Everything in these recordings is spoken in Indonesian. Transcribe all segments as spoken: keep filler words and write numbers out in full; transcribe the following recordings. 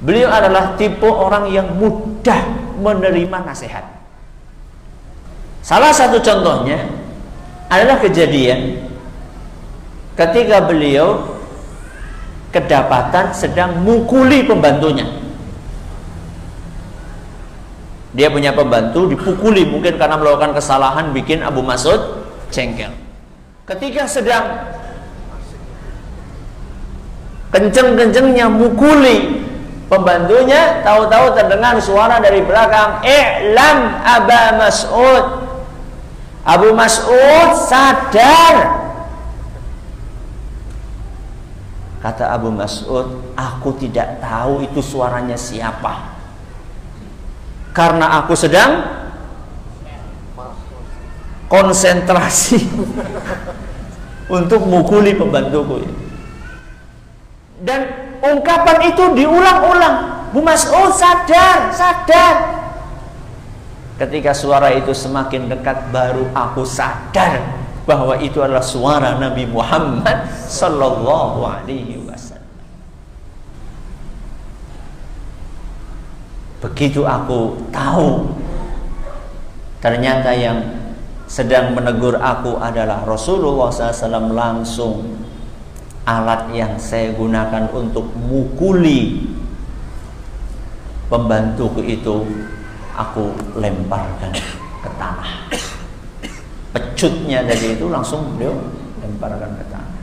Beliau adalah tipe orang yang mudah menerima nasihat. Salah satu contohnya adalah kejadian ketika beliau kedapatan sedang mukuli pembantunya. Dia punya pembantu dipukuli, mungkin karena melakukan kesalahan bikin Abu Mas'ud jengkel. Ketika sedang kenceng-kencengnya mukuli pembantunya, tahu-tahu terdengar suara dari belakang, "I'lam Aba Mas'ud." Abu Mas'ud, sadar. Kata Abu Mas'ud, "Aku tidak tahu itu suaranya siapa, karena aku sedang konsentrasi untuk mukuli pembantuku." Dan ungkapan itu diulang-ulang. Abu Mas'ud sadar, sadar. Ketika suara itu semakin dekat, baru aku sadar bahwa itu adalah suara Nabi Muhammad sallallahu alaihi wasallam. Begitu aku tahu ternyata yang sedang menegur aku adalah Rasulullah sallallahu alaihi wasallam, langsung alat yang saya gunakan untuk mukuli pembantuku itu aku lemparkan ke tanah. Pecutnya dari itu langsung beliau lemparkan ke tanah.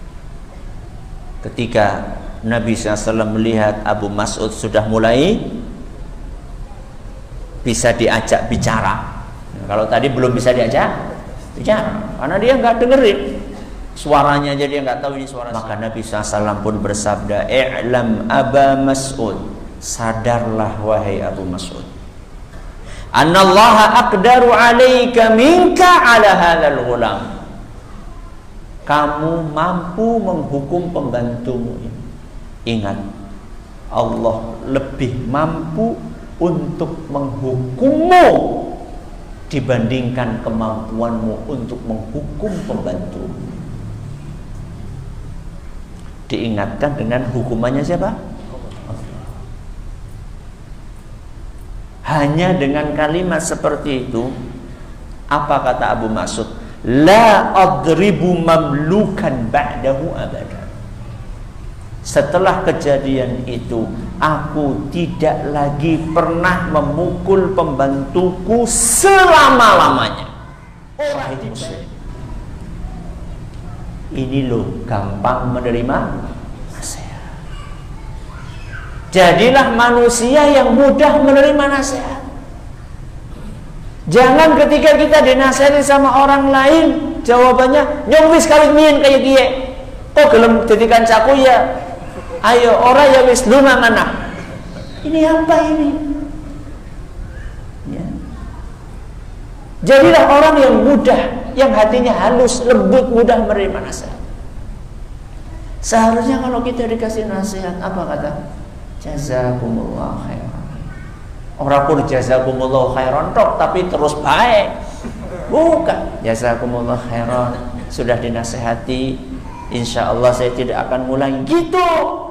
Ketika Nabi shallallahu alaihi wasallam melihat Abu Mas'ud sudah mulai bisa diajak bicara. Nah, kalau tadi belum bisa diajak bicara karena dia nggak dengerin suaranya, jadi dia nggak tahu ini suara. Maka Nabi shallallahu alaihi wasallam pun bersabda, "I'lam Aba Mas'ud," sadarlah wahai Abu Mas'ud, "Annallaha aqdaru 'alaika minka 'ala hadzal ghulam." Kamu mampu menghukum pembantumu ini. Ingat, Allah lebih mampu untuk menghukummu dibandingkan kemampuanmu untuk menghukum pembantumu. Diingatkan dengan hukumannya siapa? Hanya dengan kalimat seperti itu, apa kata Abu Mas'ud? La adribu mamlukan ba'dahu abada. Setelah kejadian itu, aku tidak lagi pernah memukul pembantuku selama-lamanya. Orang muslim. Ini loh gampang menerima nasihat. Jadilah manusia yang mudah menerima nasihat. Jangan ketika kita dinasihati sama orang lain, jawabannya nyong wis kawin mien kayak gie. Kok gelem dadi kancaku ya? Ayo ora ya wis lunga mana. Ini apa ini? Ya. Jadilah orang yang mudah, yang hatinya halus, lembut, mudah menerima nasihat. Seharusnya kalau kita dikasih nasihat, apa kata? Jazakumullah khairan. Orang pun jazakumullah khairan tok, tapi terus baik. Bukan jazakumullah khairan, sudah dinasihati, insya Allah saya tidak akan mulai gitu.